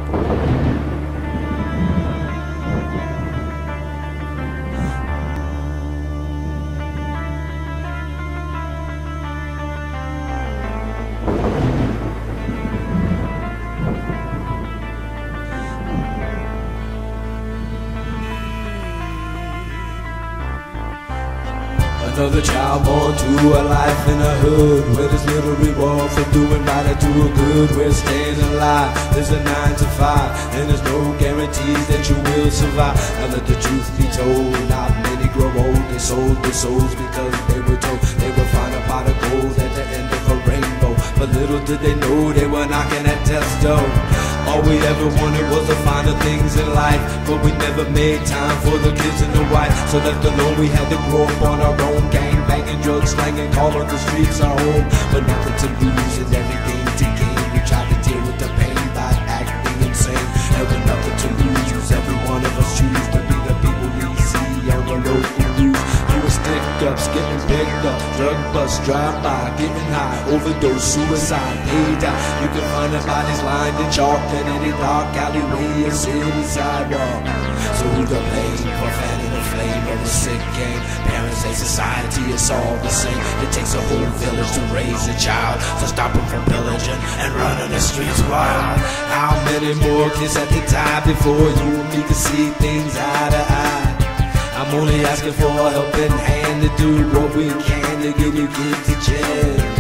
Another child born to a life in the hood, where there's little reward for doing right or doing good. We're staying alive, there's a 9 to 5, and there's no guarantees that you will survive. Now let the truth be told, not many grow old. They sold their souls because they were told they would find a pot of gold at the end of a rainbow. But little did they know they were knocking at death's door. All we ever wanted was the finer things in life, but we never made time for the kids and the wife. So left alone we had to grow up on our own, gang banging, drugs slanging, calling the streets our home. But nothing to lose and everything to gain. We tried to deal with the pain by acting insane, and with nothing to lose, every one of us choose to be the people we see on the local news. You were stick-ups, getting picked up, drug bust, drive-by, getting high, overdose, suicide, they die. You can find their bodies lined in chalk in any dark alleyway or city sidewalk. So who to blame for fanning the flame of a sick game? Parents say society is all the same. It takes a whole village to raise a child, to stop them from pillaging and running the streets wild. How many more kids have to die before you and me can see things eye to eye? I'm only asking for a helping hand to do what we can to get you kids to jail.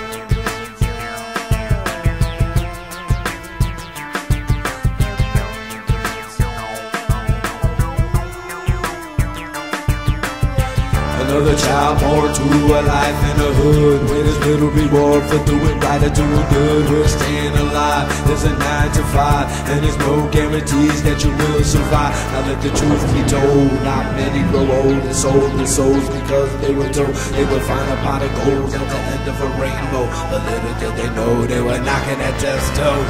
Another child born to a life in the hood, where there's little reward for doing right or doing good. We're staying alive, there's a 9 to 5, and there's no guarantees that you will survive. Now let the truth be told, not many grow old and sold their souls because they were told they would find a pot of gold at the end of a rainbow. But little did they know they were knocking at death's door.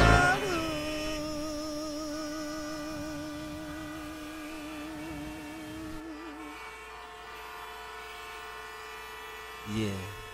Yeah.